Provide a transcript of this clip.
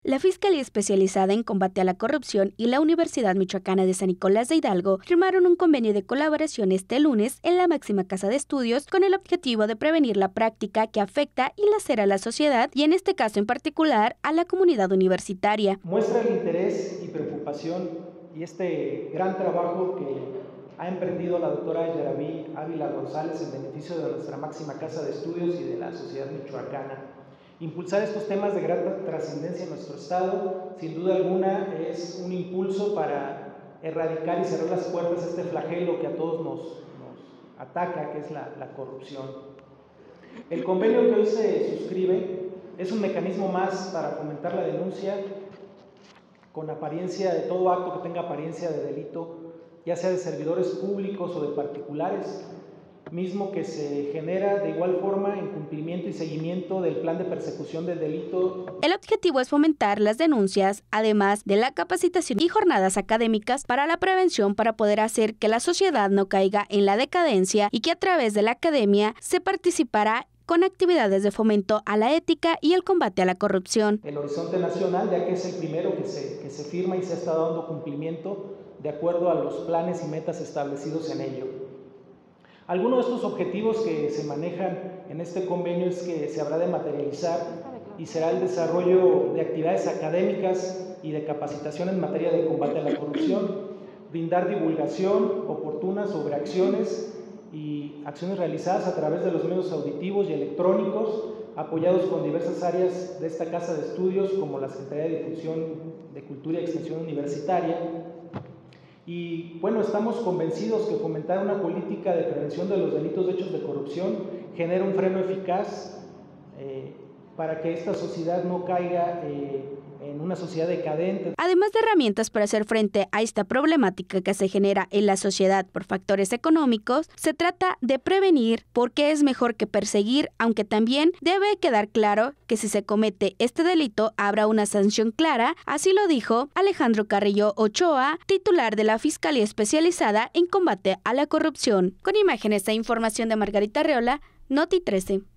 La Fiscalía Especializada en Combate a la Corrupción y la Universidad Michoacana de San Nicolás de Hidalgo firmaron un convenio de colaboración este lunes en la máxima casa de estudios con el objetivo de prevenir la práctica que afecta y lacera a la sociedad y en este caso en particular a la comunidad universitaria. Muestra el interés y preocupación y este gran trabajo que ha emprendido la doctora Yaraví Ávila González en beneficio de nuestra máxima casa de estudios y de la sociedad michoacana. Impulsar estos temas de gran trascendencia en nuestro estado, sin duda alguna, es un impulso para erradicar y cerrar las puertas a este flagelo que a todos nos ataca, que es la corrupción. El convenio que hoy se suscribe es un mecanismo más para fomentar la denuncia con apariencia de todo acto que tenga apariencia de delito, ya sea de servidores públicos o de particulares, mismo que se genera de igual forma en cumplimiento y seguimiento del plan de persecución del delito. El objetivo es fomentar las denuncias, además de la capacitación y jornadas académicas para la prevención para poder hacer que la sociedad no caiga en la decadencia y que a través de la academia se participará con actividades de fomento a la ética y el combate a la corrupción. El horizonte nacional, ya que es el primero que se firma y se ha estado dando cumplimiento de acuerdo a los planes y metas establecidos en ello. Algunos de estos objetivos que se manejan en este convenio es que se habrá de materializar y será el desarrollo de actividades académicas y de capacitación en materia de combate a la corrupción, brindar divulgación oportuna sobre acciones y acciones realizadas a través de los medios auditivos y electrónicos, apoyados con diversas áreas de esta casa de estudios como la Secretaría de Difusión de Cultura y Extensión Universitaria. Y bueno, estamos convencidos que fomentar una política de prevención de los delitos de hechos de corrupción genera un freno eficaz para que esta sociedad no caiga en una sociedad decadente. Además de herramientas para hacer frente a esta problemática que se genera en la sociedad por factores económicos, se trata de prevenir porque es mejor que perseguir, aunque también debe quedar claro que si se comete este delito habrá una sanción clara, así lo dijo Alejandro Carrillo Ochoa, titular de la Fiscalía Especializada en Combate a la Corrupción. Con imágenes e información de Margarita Arreola, Noti 13.